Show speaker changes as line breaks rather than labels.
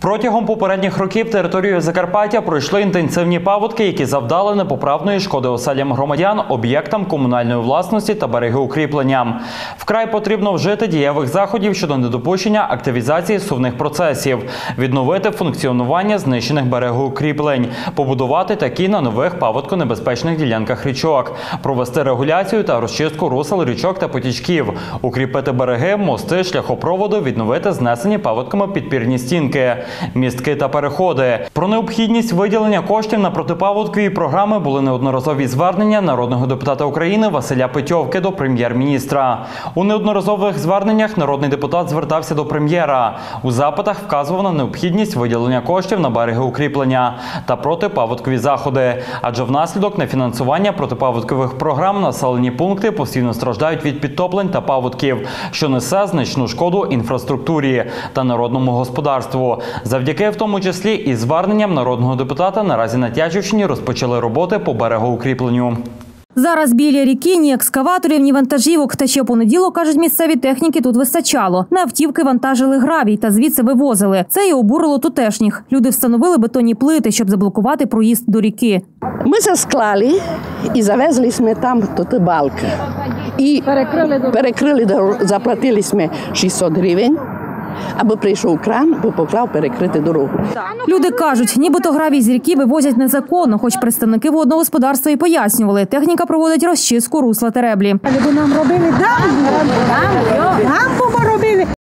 Протягом попередніх років територією Закарпаття пройшли інтенсивні паводки, які завдали непоправної шкоди оселям громадян, об'єктам комунальної власності та берегоукріпленням. Вкрай потрібно вжити дієвих заходів щодо недопущення активізації сувних процесів, відновити функціонування знищених берегоукріплень, побудувати такі на нових паводконебезпечних ділянках річок, провести регуляцію та розчистку русел річок та потічків, укріпити береги, мости, шляхопроводу, відновити знесені паводками підпірні стінки, містки та переходи. Про необхідність виділення коштів на протипаводкові програми були неодноразові звернення народного депутата України Василя Петьовки до прем'єр-міністра. У неодноразових зверненнях народний депутат звертався до прем'єра. У запитах вказував на необхідність виділення коштів на берегоукріплення та протипаводкові заходи. Адже внаслідок нефінансування протипаводкових програм населені пункти постійно страждають від підтоплень та паводків, що несе значну шкоду інфраструктурі та народному господарству. Завдяки в тому числі і зверненням народного депутата наразі на Тячівщині розпочали роботи по берегоукріпленню.
Зараз біля ріки ні екскаваторів, ні вантажівок. Та ще понеділок, кажуть місцеві, техніки тут вистачало. На автівки вантажили гравій та звідси вивозили. Це і обурило тутешніх. Люди встановили бетонні плити, щоб заблокувати проїзд до ріки.
Ми засклали і завезли ми там до балки. І перекрили дорогу, заплатили ми 600 гривень. Аби прийшов кран, бо поклав перекрити дорогу.
Люди кажуть, нібито гравій з ріки вивозять незаконно, хоч представники водного господарства і пояснювали, техніка проводить розчистку русла Тереблі.
Нам робили дамбу, робили.